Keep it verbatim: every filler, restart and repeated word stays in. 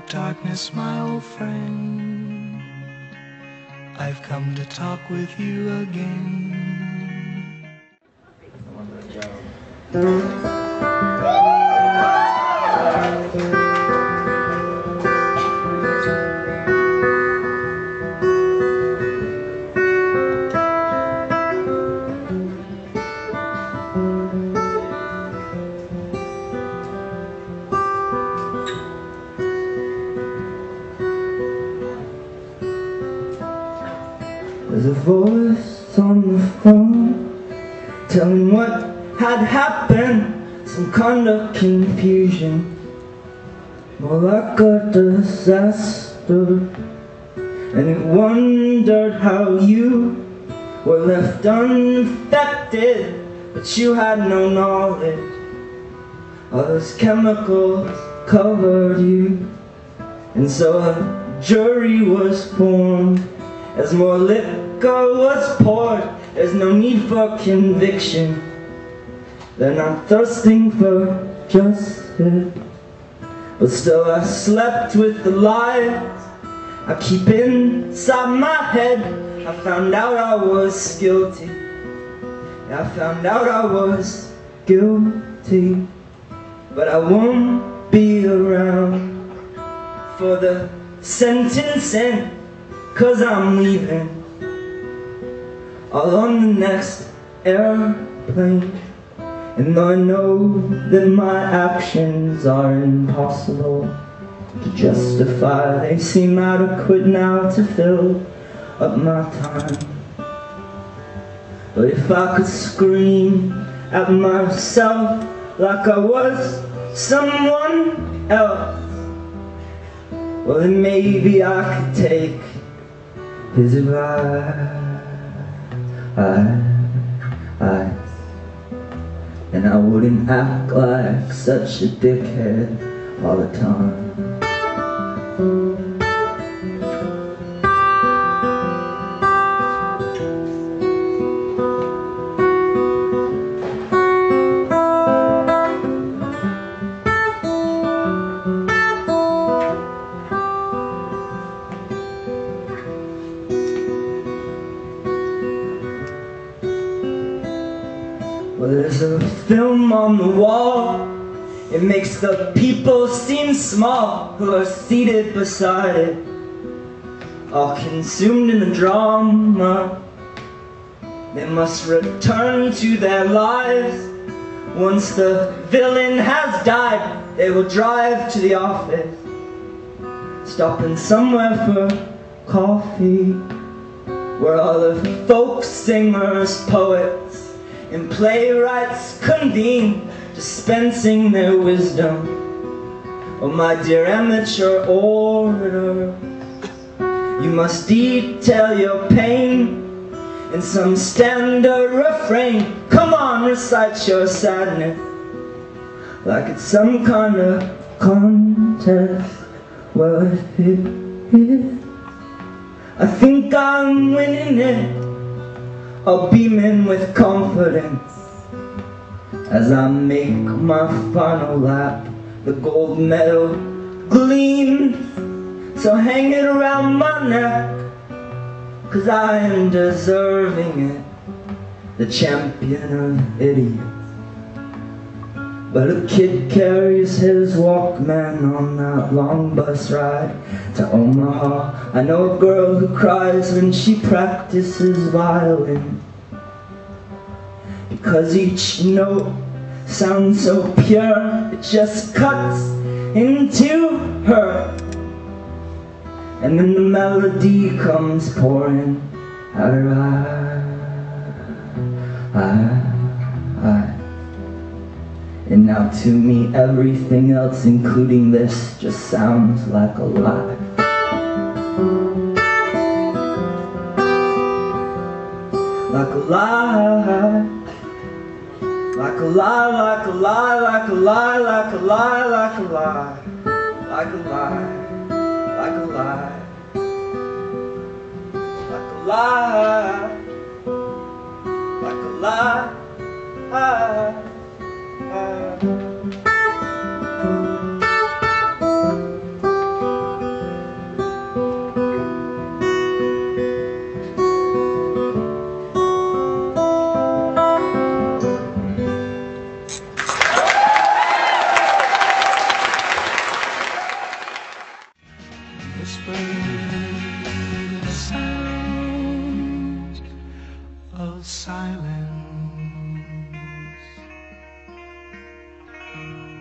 darkness, my old friend, I've come to talk with you again. There's a voice on the phone telling what had happened, some kind of confusion, more like a disaster. And it wondered how you were left unaffected, but you had no knowledge. All those chemicals covered you, and so a jury was formed. As more liquor was poured, there's no need for conviction. They're not thirsting for justice, but still I slept with the lies I keep inside my head. I found out I was guilty. I found out I was guilty, but I won't be around for the sentencing, 'cause I'm leaving all on the next airplane. And though I know that my actions are impossible to justify, they seem adequate now to fill up my time. But if I could scream at myself like I was someone else, well then maybe I could take his advice, and I wouldn't act like such a dickhead all the time. Well, there's a film on the wall. It makes the people seem small who are seated beside it, all consumed in the drama. They must return to their lives. Once the villain has died, they will drive to the office, stopping somewhere for coffee, where all the folk singers, poets, and playwrights convene, dispensing their wisdom. Oh, my dear amateur orator, you must detail your pain in some standard refrain. Come on, recite your sadness like it's some kind of contest. Well, if it is, I think I'm winning it. I'll beaming with confidence as I make my final lap. The gold medal gleams, so hang it around my neck, 'cause I am deserving it, the champion of idiots. But a kid carries his Walkman on that long bus ride to Omaha. I know a girl who cries when she practices violin, because each note sounds so pure, it just cuts into her. And then the melody comes pouring out her eye, eye, eye. And now to me everything else, including this, just sounds like a lie. Like a lie, like a lie, like a lie, like a lie, like a lie, like a lie, like a lie, like a lie, like a lie, like a lie. afraid of the sounds of silence.